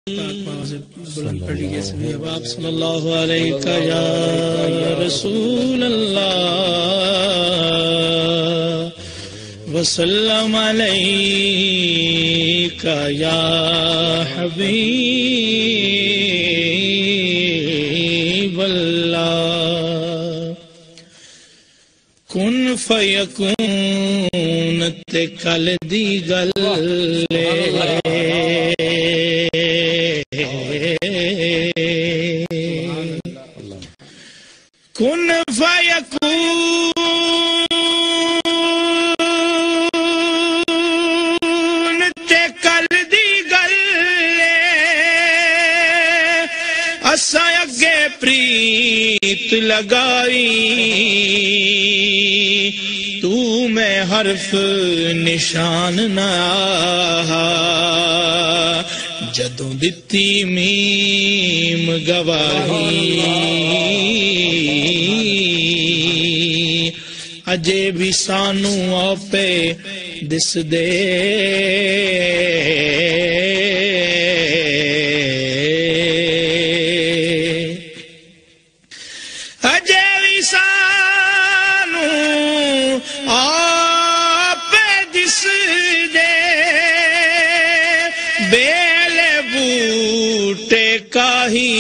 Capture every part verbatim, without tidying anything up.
بلند پڑھیے سبھی احباب صلی اللہ علیہ یا رسول اللہ وسلم علیہ یا حبیب اللہ کن فیکون تے کل دی گلے کن فیکون تے کل دی گلے اسا اگے پریت لگائی تو میں حرف نشان نہ جدوں دتی میم گواہی اجے بھی سانو آپے دس دے اجے بھی سانو آپے دس دے بیل بوٹے کاہی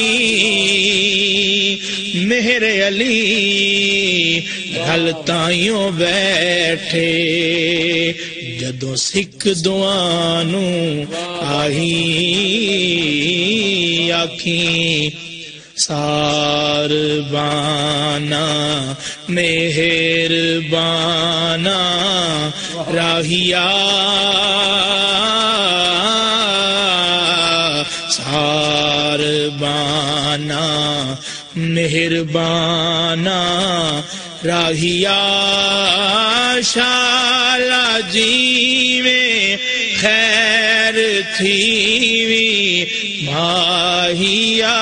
میرے علی گھل تائیوں بیٹھے جدوں سکھ دعانو آہی آکھیں سار بانا مہر بانا راہیا سار بانا مہربانا راہیا شالا جی میں خیر تھیوی ماہیا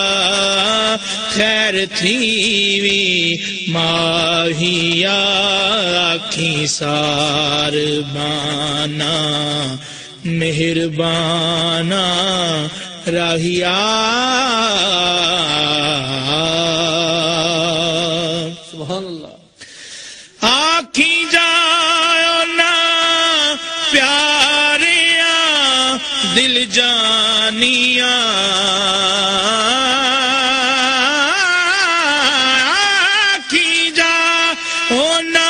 خیر تھیوی ماہیا آکھیں سار بانا مہربانا راہیا سبحان اللہ آکھیں جاؤ نا پیاریاں دل جانیاں آکھیں جاؤ نا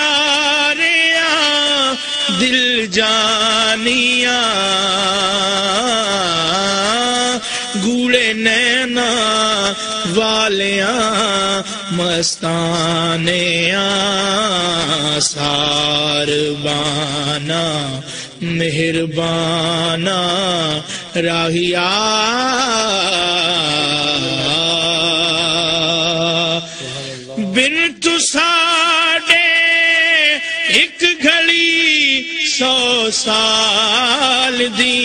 پیاریاں دل جانیاں گوڑے نینا والیاں مستانیاں سار بانا مہربانا راہیا بن تو ساڑے ایک گھڑی سو سال دی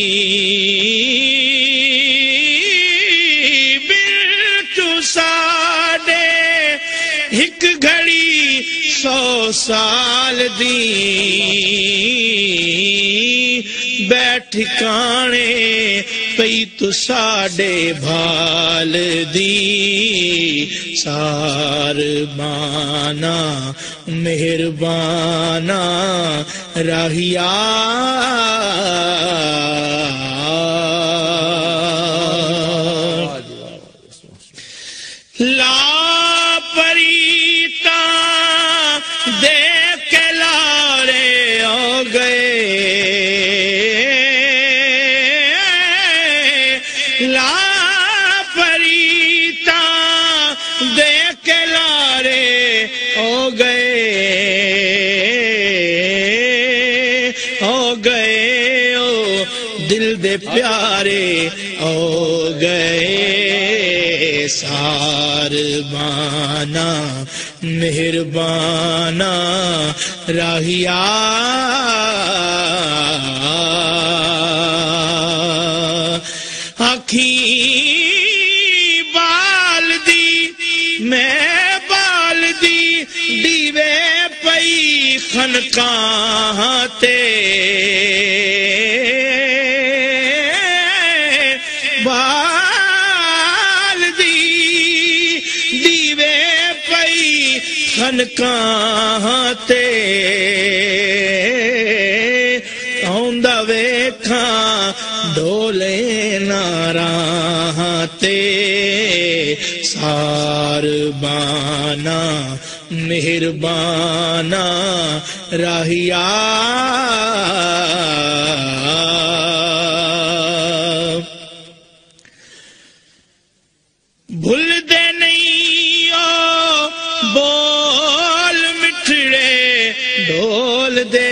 ایک گھڑی سو سال دی بیٹھ کانے پئی تو ساڑے بھال دی سار بانا مہربانا راہیا لا دیکھ کے لارے ہو گئے لا پریتا دیکھ کے لارے ہو گئے ہو گئے او دل دے پیارے ہو گئے سار بانا مہربانا راہیا آکھیں بال دی میں بال دی دیوے پئی خانقاہ تے بال دی دیوے پئی خنقاں تے آوندا ویکھاں ڈولے ناراں تے سار بانا مہربانا راہیا بھول دے نہیں او بول مٹھڑے ڈول دے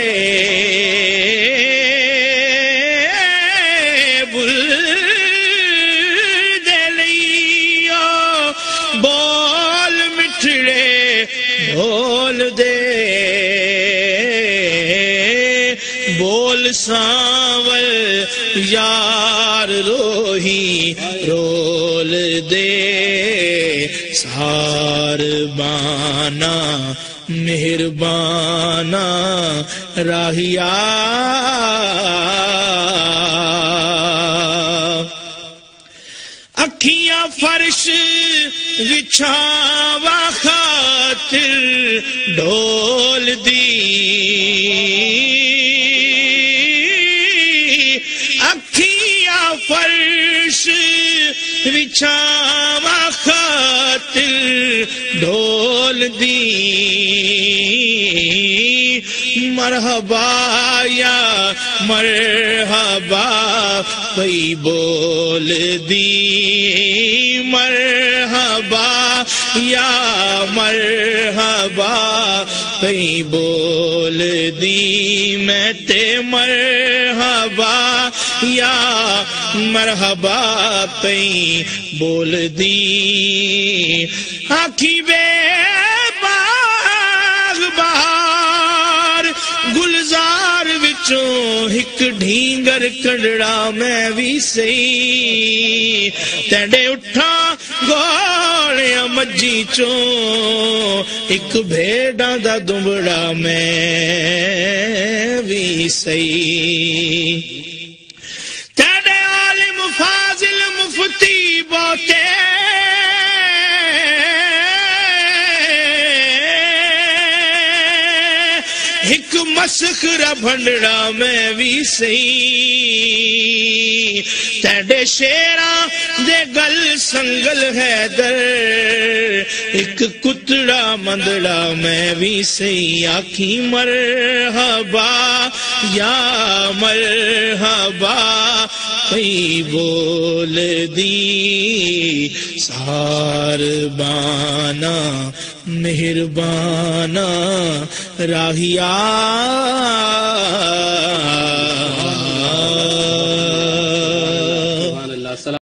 بول دے بول ساول یار روہی رول دے سار بانا مہربانا راہیا اکھیاں فرش وچھاوا خاطر ڈول دی اکھیاں فرش وچھاوا خاطر ڈول دی مرحبا یا مرحبا پئی بول دی مرحبا یا مرحبا پئی بول دی میں تے مرحبا یا مرحبا پئی بول دی آکھی بے باغ بہار گلزار وچوں ہک ڈھینگر کڈڑا میں بھی سہی تینڈے اٹھا گوڑیاں مجھی چوں ایک بھیڑاں دا دمبڑا میں بھی سہی تینڈے عالم فاضل مفتی بوتے ایک مسخرہ بھنڈڑا میں بھی سہی تینڈے شیراں دے گل سنگل حیدر ایک کتڑا مندڑا میں بھی سہی آکھی مرحبا یا مرحبا پئی بول دی سار بانا مہربانا راہیا